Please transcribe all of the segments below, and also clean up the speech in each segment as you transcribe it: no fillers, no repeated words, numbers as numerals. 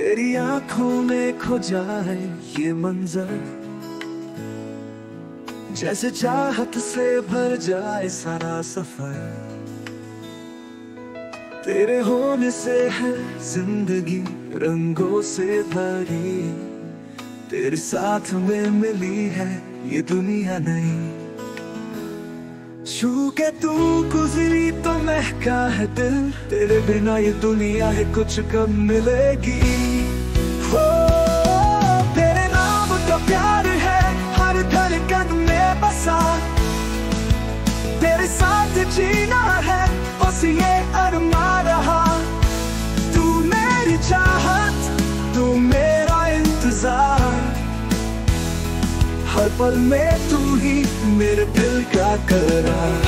तेरी आंखों में खो जाए ये मंजर, जैसे चाहत से भर जाए सारा सफर। तेरे होने से है जिंदगी रंगों से भरी, तेरे साथ में मिली है ये दुनिया नई। छू के तू गुजरी तो महका है दिल, तेरे बिना ये दुनिया है कुछ कम मिलेगी। हो तेरे नाम का प्यार है हर धड़कन में बसा, तेरे साथ जीना है बस ये अरमा रहा। तू मेरी चाहत, तू मेरा इंतजार, हर पल में तू ही मेरे दिल का करार।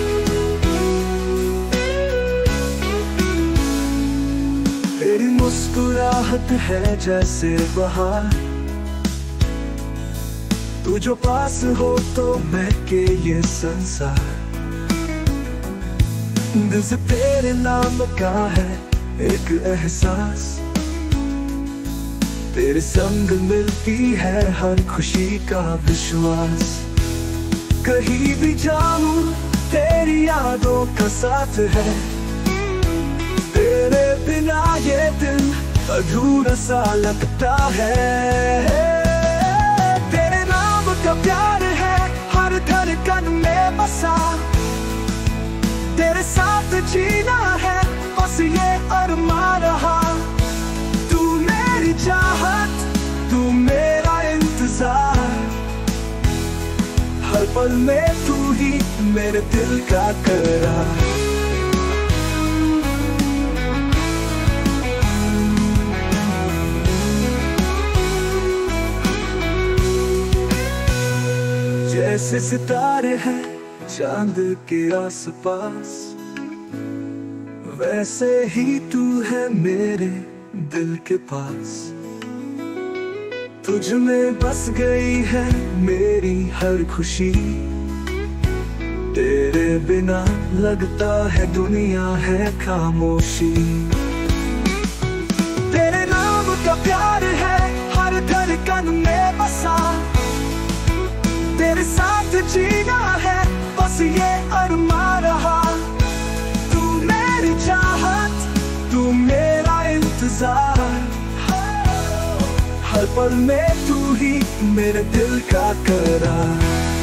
तेरी मुस्कुराहट है जैसे बहार, तू जो पास हो तो महके ये संसार। दिल से तेरे नाम का है एक एहसास, तेरे संग मिलती है हर खुशी का विश्वास। कहीं भी जाऊं तेरी यादों का साथ है, तेरे बिना ये दिल अधूरा सा लगता है। तेरे नाम का प्यार है हर धड़कन में बसा, तेरे साथ जीना है बस ये अरमा रहा। तू मेरी चाहत, तू मेरा इंतजार, हर पल में तू ही मेरे दिल का करार। जैसे सितारे हैं चांद के आसपास, वैसे ही तू है मेरे दिल के पास। तुझ में बस गई है मेरी हर खुशी, तेरे बिना लगता है दुनिया है खामोशी। तेरे नाम का प्यार है हर धड़कन में बसा, तेरे साथ जीना है बस ये अरमा रहा। तू मेरी चाहत, तू मेरा इंतजार, हर पल में तू ही मेरे दिल का करार।